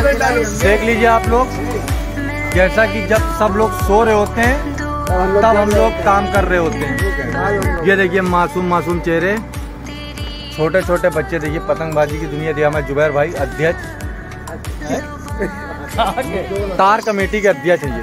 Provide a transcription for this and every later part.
देख लीजिए आप लोग, जैसा कि जब सब लोग सो रहे होते हैं तब हम लोग काम कर रहे होते हैं। ये देखिए मासूम मासूम चेहरे, छोटे छोटे बच्चे। देखिए पतंगबाजी की दुनिया दिया हमारे जुबैर भाई अध्यक्ष, तार कमेटी के अध्यक्ष हैं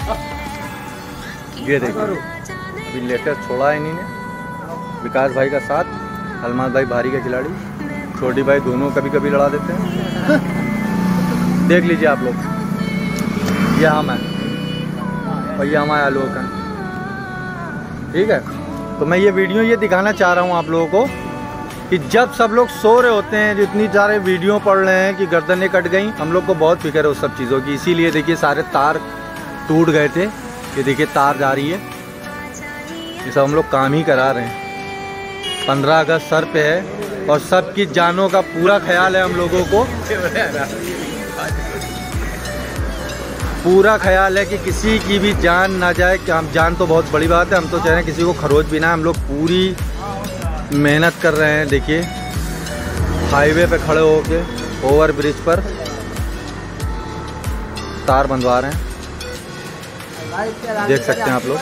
ये देखिए अभी लेटेस्ट छोड़ा है इन्हीं ने। विकास भाई का साथ, अलमास भाई भारी का खिलाड़ी, छोटी भाई दोनों कभी कभी लड़ा देते हैं। देख लीजिए आप लोग, ये हम हैं और ये हमारे आलोक हैं, ठीक है। तो मैं ये वीडियो ये दिखाना चाह रहा हूँ आप लोगों को कि जब सब लोग सो रहे होते हैं, जो इतनी सारे वीडियो पढ़ रहे हैं कि गर्दनें कट गई, हम लोग को बहुत फिक्र है उस सब चीज़ों की। इसीलिए देखिए सारे तार टूट गए थे, ये देखिए तार जा रही है, ये सब हम लोग काम ही करा रहे हैं। 15 अगस्त सर पे है और सबकी जानों का पूरा ख्याल है हम लोगों को, पूरा ख्याल है कि किसी की भी जान ना जाए। कि हम जान तो बहुत बड़ी बात है, हम तो चाह रहे हैं किसी को खरोच भी ना। हम लोग पूरी मेहनत कर रहे हैं। देखिए हाईवे पे खड़े होके ओवर ब्रिज पर तार बंधवा रहे हैं, देख सकते हैं आप लोग।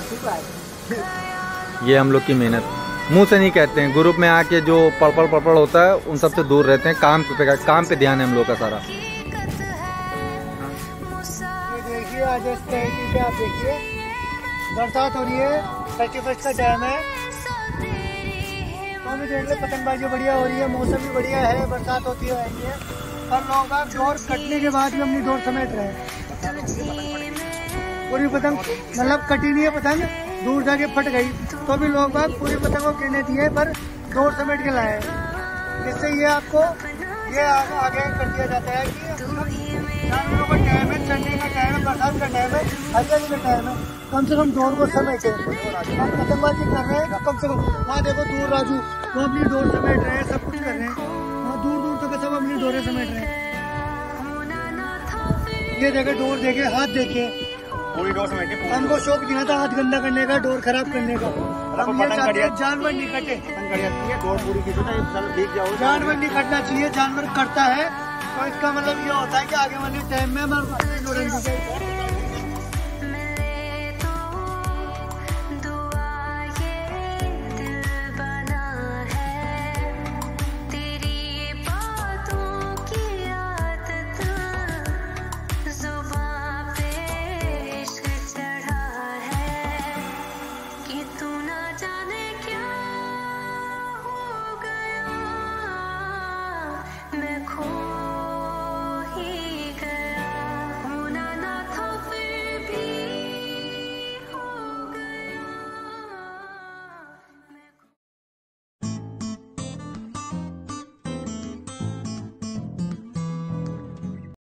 ये हम लोग की मेहनत, मुंह से नहीं कहते हैं, ग्रुप में आके जो पड़पड़ होता है उन सब से दूर रहते हैं। काम पे ध्यान है हम लोग का सारा। देखिए आज आप देखिए बरसात हो रही है, 31 का टाइम है, तो भी देख लो पतंगबाजी बढ़िया हो रही है, मौसम भी बढ़िया है, बरसात होती है और लोग आप डोर कटने के बाद भी अपनी डोर समेट रहे हैं। पूरी पतंग मतलब कटी नहीं है, पतंग दूर जाके फट गई तो भी लोग बाग पूरी पतंग को गिरने दिए पर डोर समेट के लाए। इससे ये आपको ये आगे कर दिया जाता है कि जानवरों का टाइम है, चढ़ने का टाइम है, बरसात का टाइम है, हल्के का टाइम है, कम से कम डोर को समेटे। हम पतंगबाजी कर रहे हैं कम से कम, वहाँ देखो दूर राजू वो अपनी डोर समेट रहे हैं, सब कुछ कर रहे हैं, वहाँ दूर दूर तक सब अपनी डोरें समेट रहे हैं। ये देखे डोर देखे, हाथ देखे, पूरी डोर समेटी। हमको शौक नहीं था हाथ गंदा करने का, डोर खराब करने का। हम ये चाहते हैं जानवर नहीं कटे, जानवर नहीं कटना चाहिए। जानवर कटता है तो इसका मतलब ये होता है कि आगे वाले टाइम में हमारे